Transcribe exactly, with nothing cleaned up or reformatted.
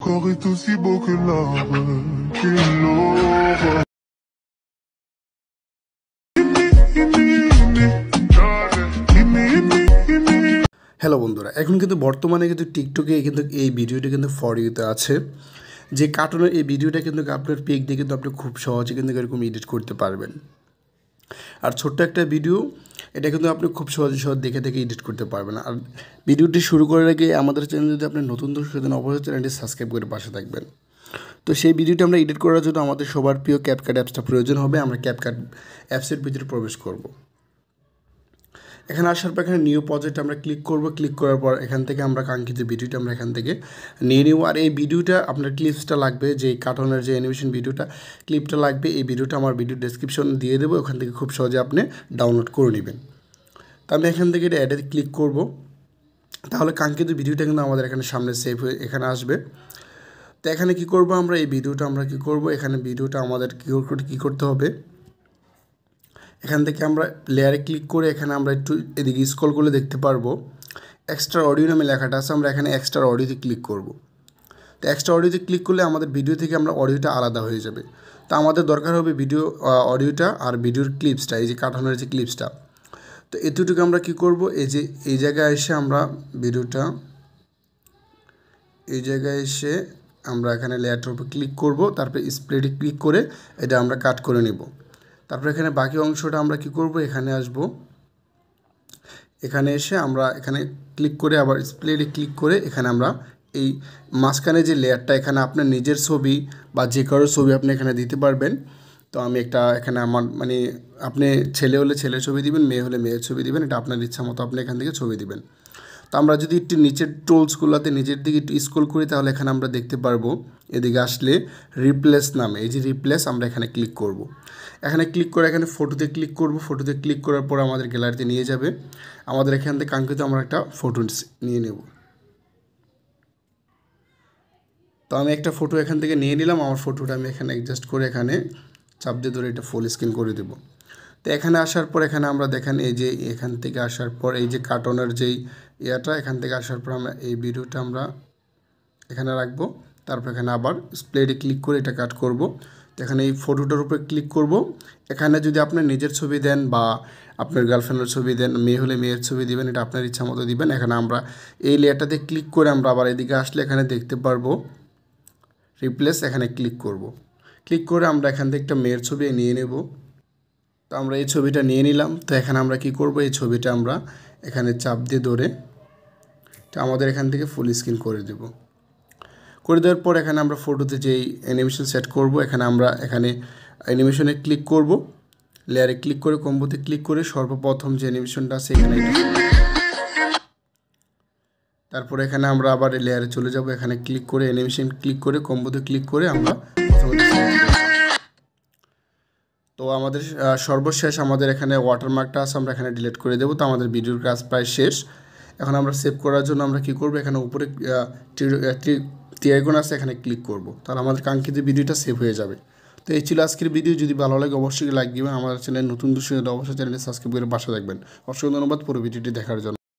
corps est aussi beau que l'arbre qu'il l'aura. Hello বন্ধুরা, এখন কিন্তু বর্তমানে কিন্তু টিকটকে কিন্তু এই ভিডিওটা কিন্তু ফর ইউতে আছে, যে কার্টুনের এই ভিডিওটা কিন্তু আপনার পিক দিয়ে কিন্তু আপনি খুব সহজে কিন্তু এরকম এডিট করতে পারবেন। আর ছোট্ট একটা ভিডিও, এটা কিন্তু আপনি খুব সহজে সহজ দেখে দেখে এডিট করতে পারবেন। আর ভিডিওটি শুরু করার আগে আমাদের চ্যানেল যদি আপনি নতুন দর্শক হন, অবশ্যই চ্যানেলটি সাবস্ক্রাইব করে পাশে থাকবেন। তো সেই ভিডিওটা আমরা এডিট করার জন্য আমাদের সবার প্রিয় ক্যাপকাট অ্যাপসটা প্রয়োজন হবে। আমরা ক্যাপকাট অ্যাপসের ভিতরে প্রবেশ করব। এখানে আসার পর এখানে নিউ প্রজেক্ট আমরা ক্লিক করব। ক্লিক করার পর এখান থেকে আমরা কাঙ্ক্ষিত ভিডিওটা আমরা এখান থেকে নিয়ে নেব। আর এই ভিডিওটা আপনার ক্লিপসটা লাগবে, যে কার্টুনের যে অ্যানিমেশন ভিডিওটা ক্লিপটা লাগবে, এই ভিডিওটা আমার ভিডিও ডেসক্রিপশন দিয়ে দেবো, ওখান থেকে খুব সহজে আপনি ডাউনলোড করে নেবেন। তো আমি এখান থেকে এটা অ্যাডে ক্লিক করব। তাহলে কাঙ্ক্ষিত ভিডিওটা কিন্তু আমাদের এখানে সামনে সেভ হয়ে এখানে আসবে। তো এখানে কি করব, আমরা এই ভিডিওটা আমরা কি করব, এখানে ভিডিওটা আমাদের কী করতে হবে, এখান থেকে আমরা লেয়ারে ক্লিক করে এখানে আমরা একটু এদিকে স্ক্রল করলে দেখতে পারবো এক্সট্রা অডিও নামে লেখাটা আছে। আমরা এখানে এক্সট্রা অডিওতে ক্লিক করব। তো এক্সট্রা অডিওতে ক্লিক করলে আমাদের ভিডিও থেকে আমরা অডিওটা আলাদা হয়ে যাবে। তো আমাদের দরকার হবে ভিডিও অডিওটা আর ভিডিওর ক্লিপসটা, এই যে কার্টুনের যে ক্লিপসটা। তো এতটুকু আমরা কি করব, এই যে এই জায়গায় এসে আমরা ভিডিওটা এই জায়গায় এসে আমরা এখানে লেয়ারটার উপর ক্লিক করব, তারপরে স্প্লিটে ক্লিক করে এটা আমরা কাট করে নেব। তারপরে এখানে বাকি অংশটা আমরা কি করব, এখানে আসব, এখানে এসে আমরা এখানে ক্লিক করে আবার স্প্লিটে ক্লিক করে এখানে আমরা এই মাঝখানে যে লেয়ারটা, এখানে আপনার নিজের ছবি বা যে কারোর ছবি আপনি এখানে দিতে পারবেন। তো আমি একটা এখানে আমার মানে আপনি ছেলে হলে ছেলের ছবি দিবেন, মেয়ে হলে মেয়ের ছবি দিবেন, এটা আপনার ইচ্ছা মতো আপনি এখান থেকে ছবি দিবেন। তো আমরা যদি একটু নিচের টোলসগুলোতে নিজের দিকে একটু স্ক্রল করি, তাহলে এখানে আমরা দেখতে পারবো এদিকে আসলে রিপ্লেস নামে, এই যে রিপ্লেস আমরা এখানে ক্লিক করব। এখানে ক্লিক করে এখানে ফটোতে ক্লিক করব। ফটোতে ক্লিক করার পর আমাদের গ্যালারিতে নিয়ে যাবে। আমাদের এখান থেকে কাঙ্ক্ষিত আমরা একটা ফটো নিয়ে নেব। তো আমি একটা ফটো এখান থেকে নিয়ে নিলাম। আমার ফটোটা আমি এখানে অ্যাডজাস্ট করে এখানে চাপ দিয়ে ধরে এটা ফুল স্ক্রিন করে দেব। তো এখানে আসার পর এখানে আমরা দেখেন এই যে এখান থেকে আসার পর এই যে কার্টুনের যেই ইয়াটা, এখান থেকে আসার পর আমরা এই ভিডিওটা আমরা এখানে রাখবো। তারপর এখানে আবার স্প্লিটে ক্লিক করে এটা কাট করব। তো এখানে এই ফটোটার উপরে ক্লিক করব। এখানে যদি আপনার নিজের ছবি দেন বা আপনার গার্লফ্রেন্ডের ছবি দেন, মেয়ে হলে মেয়ের ছবি দিবেন, এটা আপনার ইচ্ছা মতো দিবেন। এখানে আমরা এই লেয়ারটাতে ক্লিক করে আমরা আবার এদিকে আসলে এখানে দেখতে পারবো রিপ্লেস, এখানে ক্লিক করব। ক্লিক করে আমরা এখান থেকে একটা মেয়ের ছবি নিয়ে নেব। তো আমরা এই ছবিটা নিয়ে নিলাম। তো এখানে আমরা কি করব, এই ছবিটা আমরা এখানে চাপ দিয়ে ধরে তো আমাদের এখান থেকে ফুল স্ক্রিন করে দেব। করে দেওয়ার পর এখানে আমরা ফটোতে যেই অ্যানিমেশন সেট করব, এখানে আমরা এখানে অ্যানিমেশনে ক্লিক করব। লেয়ারে ক্লিক করে কম্বোতে ক্লিক করে সর্বপ্রথম যে অ্যানিমেশনটা আছে এখানে, তারপরে এখানে আমরা আবার লেয়ারে চলে যাব। এখানে ক্লিক করে অ্যানিমেশন ক্লিক করে কম্বোতে ক্লিক করে আমরা তো আমাদের সর্বশেষ আমাদের এখানে ওয়াটারমার্কটা আছে, আমরা এখানে ডিলিট করে দেবো। তো আমাদের ভিডিওর কাজ প্রায় শেষ। এখন আমরা সেভ করার জন্য আমরা কি করব, এখানে উপরে ত্রিআইকন আছে, এখানে ক্লিক করব। তাহলে আমাদের কাঙ্ক্ষিত ভিডিওটা সেভ হয়ে যাবে। তো এই ছিল আজকের ভিডিও। যদি ভালো লাগে অবশ্যই লাইক দিবেন। আমাদের চ্যানেল নতুন দর্শক অবশ্যই চ্যানেলটি সাবস্ক্রাইব করে পাশে থাকবেন। অসংখ্য ধন্যবাদ পুরো ভিডিওটি দেখার জন্য।